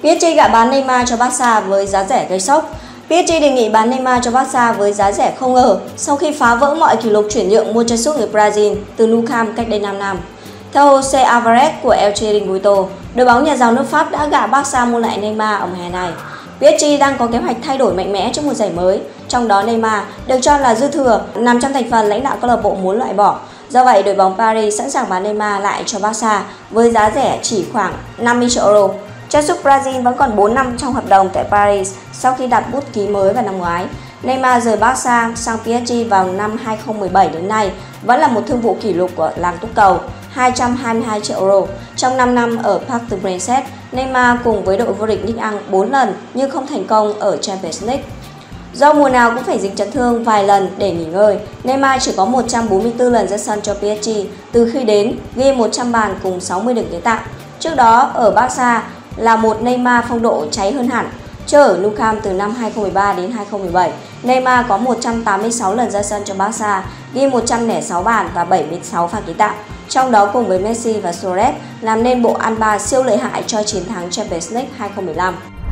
PSG gạ bán Neymar cho Barca với giá rẻ gây sốc. PSG đề nghị bán Neymar cho Barca với giá rẻ không ngờ sau khi phá vỡ mọi kỷ lục chuyển nhượng mua chân sút người Brazil từ Nou Camp cách đây 5 năm. Theo Jose Alvarez của El Chiringuito, đội bóng nhà giàu nước Pháp đã gạ Barca mua lại Neymar ở mùa hè này. PSG đang có kế hoạch thay đổi mạnh mẽ trong mùa giải mới, trong đó Neymar được cho là dư thừa, nằm trong thành phần lãnh đạo câu lạc bộ muốn loại bỏ. Do vậy, đội bóng Paris sẵn sàng bán Neymar lại cho Barca với giá rẻ chỉ khoảng 50 triệu euro. Chân sút Brazil vẫn còn 4 năm trong hợp đồng tại Paris sau khi đặt bút ký mới vào năm ngoái. Neymar rời Barca sang PSG vào năm 2017 đến nay vẫn là một thương vụ kỷ lục của làng túc cầu, 222 triệu euro. Trong 5 năm ở Parc des Princes, Neymar cùng với đội vô địch Ligue 1 4 lần nhưng không thành công ở Champions League. Do mùa nào cũng phải dính chấn thương vài lần để nghỉ ngơi, Neymar chỉ có 144 lần ra sân cho PSG từ khi đến, ghi 100 bàn cùng 60 đường kiến tạo. Trước đó ở Barca là một Neymar phong độ cháy hơn hẳn. Chơi ở Nou Camp từ năm 2013 đến 2017, Neymar có 186 lần ra sân cho Barca, ghi 106 bàn và 76 pha kiến tạo. Trong đó cùng với Messi và Suarez làm nên bộ ăn ba siêu lợi hại cho chiến thắng Champions League 2015.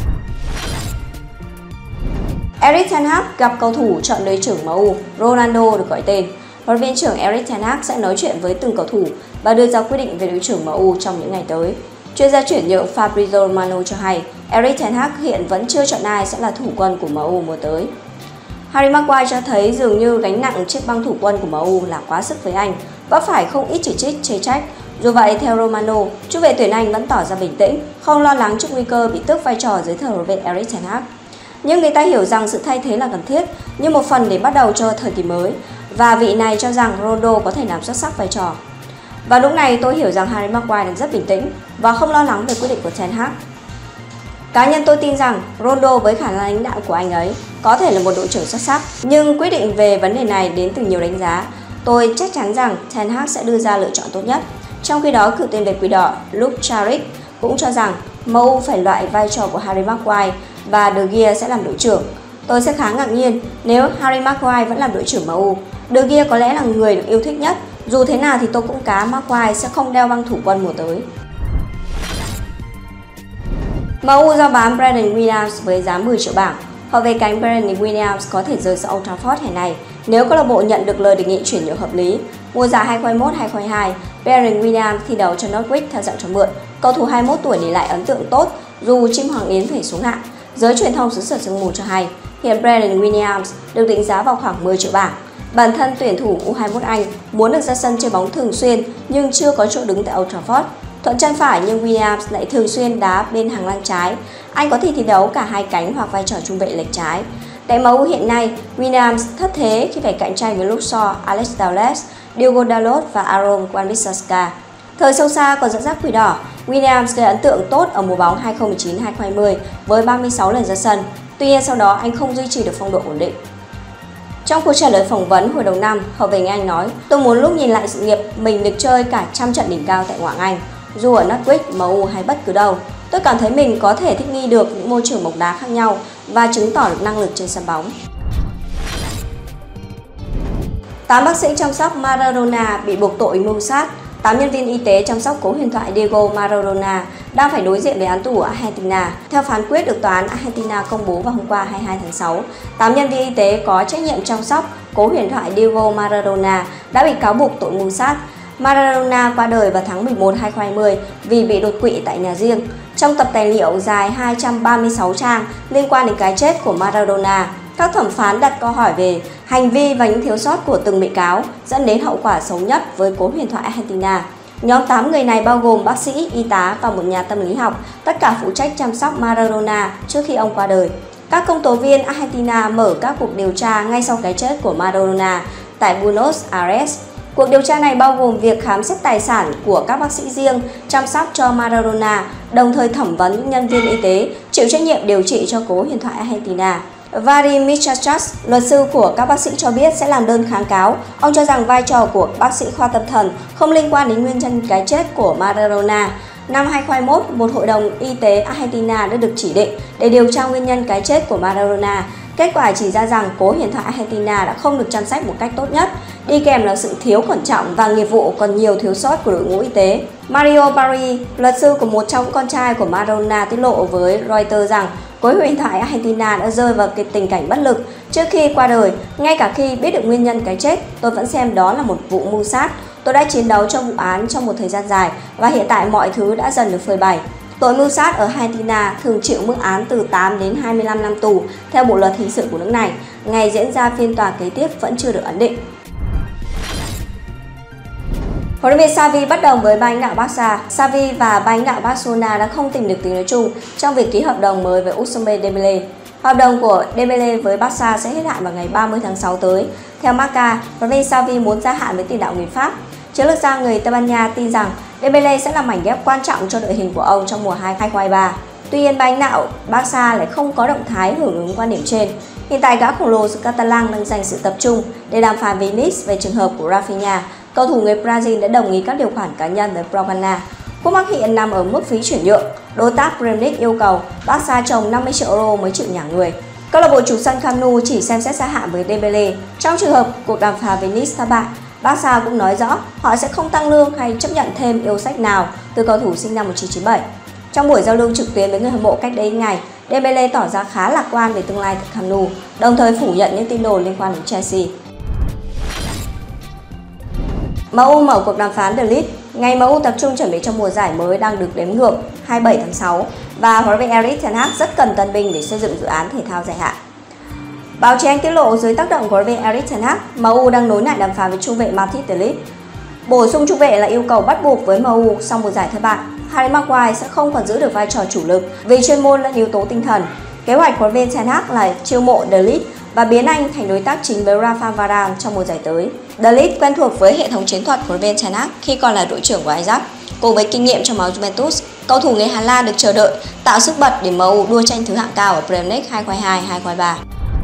Erik ten Hag gặp cầu thủ chọn đội trưởng MU, Ronaldo được gọi tên. Huấn luyện viên trưởng Erik ten Hag sẽ nói chuyện với từng cầu thủ và đưa ra quyết định về đội trưởng MU trong những ngày tới. Chuyên gia chuyển nhượng Fabrizio Romano cho hay, Erik ten Hag hiện vẫn chưa chọn ai sẽ là thủ quân của MU mùa tới. Harry Maguire cho thấy dường như gánh nặng chiếc băng thủ quân của MU là quá sức với anh, vấp phải không ít chỉ trích, chê trách. Dù vậy, theo Romano, trung vệ tuyển Anh vẫn tỏ ra bình tĩnh, không lo lắng trước nguy cơ bị tước vai trò dưới thời huấn luyện viên Erik ten Hag. Nhưng người ta hiểu rằng sự thay thế là cần thiết, như một phần để bắt đầu cho thời kỳ mới, và vị này cho rằng Ronaldo có thể làm xuất sắc vai trò. Và lúc này tôi hiểu rằng Harry Maguire đang rất bình tĩnh và không lo lắng về quyết định của ten Hag. Cá nhân tôi tin rằng Ronaldo với khả năng lãnh đạo của anh ấy có thể là một đội trưởng xuất sắc, nhưng quyết định về vấn đề này đến từ nhiều đánh giá. Tôi chắc chắn rằng ten Hag sẽ đưa ra lựa chọn tốt nhất. Trong khi đó, cựu tiền vệ Quỷ Đỏ Luke Charic cũng cho rằng MU phải loại vai trò của Harry Maguire và De Gea sẽ làm đội trưởng. Tôi sẽ khá ngạc nhiên nếu Harry Maguire vẫn làm đội trưởng MU. De Gea có lẽ là người được yêu thích nhất. Dù thế nào thì tôi cũng cá Maguire sẽ không đeo băng thủ quân mùa tới. MU rao bán Brandon Williams với giá 10 triệu bảng. Hậu vệ cánh Brandon Williams có thể rời xa Old Trafford hè này nếu câu lạc bộ nhận được lời đề nghị chuyển nhượng hợp lý. Mùa giải 2021-2022, Brandon Williams thi đấu cho Norwich theo dạng cho mượn. Cầu thủ 21 tuổi để lại ấn tượng tốt dù chim Hoàng Yến phải xuống hạng. Giới truyền thông xứ sở sương mù cho hay, hiện Brandon Williams được định giá vào khoảng 10 triệu bảng. Bản thân tuyển thủ U21 Anh muốn được ra sân chơi bóng thường xuyên nhưng chưa có chỗ đứng tại Old Trafford. Thuận chân phải nhưng Williams lại thường xuyên đá bên hàng ngang trái. Anh có thể thi đấu cả hai cánh hoặc vai trò trung vệ lệch trái. Tại MU hiện nay, Williams thất thế khi phải cạnh tranh với Luke Shaw, Alex Telles, Diogo Dalot và Aaron Wan-Bissaka. Thời sâu xa còn dẫn dắt Quỷ Đỏ, Williams gây ấn tượng tốt ở mùa bóng 2019-2020 với 36 lần ra sân. Tuy nhiên sau đó anh không duy trì được phong độ ổn định. Trong cuộc trả lời phỏng vấn hồi đầu năm, hậu vệ người Anh nói: "Tôi muốn lúc nhìn lại sự nghiệp mình được chơi cả trăm trận đỉnh cao tại Ngoại hạng Anh, dù ở Norwich, MU hay bất cứ đâu. Tôi cảm thấy mình có thể thích nghi được những môi trường bóng đá khác nhau và chứng tỏ được năng lực trên sân bóng." 8 bác sĩ chăm sóc Maradona bị buộc tội mưu sát. 8 nhân viên y tế chăm sóc cố huyền thoại Diego Maradona đang phải đối diện với án tù ở Argentina. Theo phán quyết được tòa án Argentina công bố vào hôm qua 22 tháng 6, 8 nhân viên y tế có trách nhiệm chăm sóc cố huyền thoại Diego Maradona đã bị cáo buộc tội mưu sát. Maradona qua đời vào tháng 11 2020 vì bị đột quỵ tại nhà riêng. Trong tập tài liệu dài 236 trang liên quan đến cái chết của Maradona, các thẩm phán đặt câu hỏi về hành vi và những thiếu sót của từng bị cáo dẫn đến hậu quả xấu nhất với cố huyền thoại Argentina. Nhóm 8 người này bao gồm bác sĩ, y tá và một nhà tâm lý học, tất cả phụ trách chăm sóc Maradona trước khi ông qua đời. Các công tố viên Argentina mở các cuộc điều tra ngay sau cái chết của Maradona tại Buenos Aires. Cuộc điều tra này bao gồm việc khám xét tài sản của các bác sĩ riêng chăm sóc cho Maradona, đồng thời thẩm vấn những nhân viên y tế chịu trách nhiệm điều trị cho cố huyền thoại Argentina. Vadim Michachas, luật sư của các bác sĩ cho biết sẽ làm đơn kháng cáo. Ông cho rằng vai trò của bác sĩ khoa tâm thần không liên quan đến nguyên nhân cái chết của Maradona. Năm 2021, một hội đồng y tế Argentina đã được chỉ định để điều tra nguyên nhân cái chết của Maradona. Kết quả chỉ ra rằng cố huyền thoại Argentina đã không được chăm sóc một cách tốt nhất, đi kèm là sự thiếu cẩn trọng và nghiệp vụ còn nhiều thiếu sót của đội ngũ y tế. Mario Barri, luật sư của một trong con trai của Maradona, tiết lộ với Reuters rằng khối huyền thoại Argentina đã rơi vào tình cảnh bất lực trước khi qua đời. Ngay cả khi biết được nguyên nhân cái chết, tôi vẫn xem đó là một vụ mưu sát. Tôi đã chiến đấu cho vụ án trong một thời gian dài và hiện tại mọi thứ đã dần được phơi bày. Tội mưu sát ở Argentina thường chịu mức án từ 8 đến 25 năm tù theo bộ luật hình sự của nước này. Ngày diễn ra phiên tòa kế tiếp vẫn chưa được ấn định. Huấn luyện viên Xavi bất đồng với ban lãnh đạo Barca. Xavi và ban lãnh đạo Barcelona đã không tìm được tiếng nói chung trong việc ký hợp đồng mới với Ousmane Dembélé. Hợp đồng của Dembélé với Barca sẽ hết hạn vào ngày 30 tháng 6 tới. Theo Marca, huấn luyện viên Xavi muốn gia hạn với tiền đạo người Pháp. Chiến lược gia người Tây Ban Nha tin rằng Dembélé sẽ là mảnh ghép quan trọng cho đội hình của ông trong mùa 2023. Tuy nhiên, ban lãnh đạo Barca lại không có động thái hưởng ứng quan điểm trên. Hiện tại, gã khổng lồ xứ Catalan đang dành sự tập trung để đàm phán với Nice về trường hợp của Rafinha. Cầu thủ người Brazil đã đồng ý các điều khoản cá nhân với Blaugrana. Khúc mắc hiện nằm ở mức phí chuyển nhượng. Đối tác Premier League yêu cầu Barca trồng 50 triệu euro mới chịu nhả người. Câu lạc bộ chủ sân Camp Nou chỉ xem xét gia hạn với Dembélé. Trong trường hợp cuộc đàm phán với Nice thất bại, Barca cũng nói rõ họ sẽ không tăng lương hay chấp nhận thêm yêu sách nào từ cầu thủ sinh năm 1997. Trong buổi giao lưu trực tuyến với người hâm mộ cách đây ngày, Dembélé tỏ ra khá lạc quan về tương lai tại Camp Nou, đồng thời phủ nhận những tin đồn liên quan đến Chelsea. MU mở cuộc đàm phán The League. Ngày MU tập trung chuẩn bị cho mùa giải mới đang được đếm ngược 27 tháng 6 và huấn luyện viên Erik ten Hag rất cần tân binh để xây dựng dự án thể thao dài hạn. Báo chí Anh tiết lộ dưới tác động của huấn luyện viên Erik ten Hag, MU đang nối lại đàm phán với trung vệ Matthijs de Ligt. Bổ sung trung vệ là yêu cầu bắt buộc với MU sau mùa giải thất bại. Harry Maguire sẽ không còn giữ được vai trò chủ lực vì chuyên môn lẫn yếu tố tinh thần. Kế hoạch của huấn luyện viên ten Hag là chiêu mộ de Ligt và biến anh thành đối tác chính với Rafa Varane trong mùa giải tới. De Ligt quen thuộc với hệ thống chiến thuật của huấn luyện viên ten Hag khi còn là đội trưởng của Ajax. Cùng với kinh nghiệm trong máu Juventus, cầu thủ người Hà Lan được chờ đợi tạo sức bật để MU đua tranh thứ hạng cao ở Premier League 2022-2023.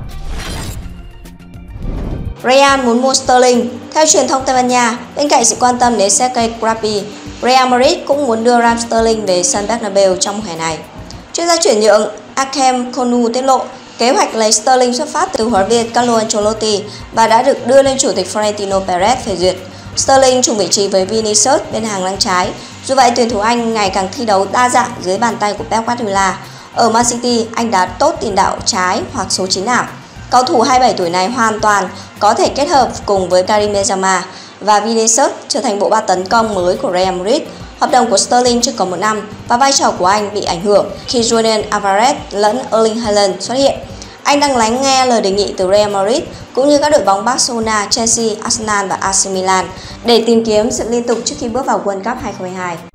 Real muốn mua Sterling. Theo truyền thông Tây Ban Nha, bên cạnh sự quan tâm đến Sergei Gnabry, Real Madrid cũng muốn đưa Raheem Sterling về sân Bernabeu trong mùa hè này. Chuyên gia chuyển nhượng Akem Konu tiết lộ kế hoạch lấy Sterling xuất phát từ huấn luyện viên Carlo Ancelotti và đã được đưa lên chủ tịch Florentino Perez phê duyệt. Sterling trùng vị trí với Vinicius bên hàng lăng trái. Dù vậy, tuyển thủ Anh ngày càng thi đấu đa dạng dưới bàn tay của Pep Guardiola. Ở Man City, anh đá tốt tiền đạo trái hoặc số 9 ảo. Cầu thủ 27 tuổi này hoàn toàn có thể kết hợp cùng với Karim Benzema và Vinicius trở thành bộ ba tấn công mới của Real Madrid. Hợp đồng của Sterling chỉ còn 1 năm và vai trò của anh bị ảnh hưởng khi Julian Alvarez lẫn Erling Haaland xuất hiện. Anh đang lắng nghe lời đề nghị từ Real Madrid cũng như các đội bóng Barcelona, Chelsea, Arsenal và AC Milan để tìm kiếm sự liên tục trước khi bước vào World Cup 2022.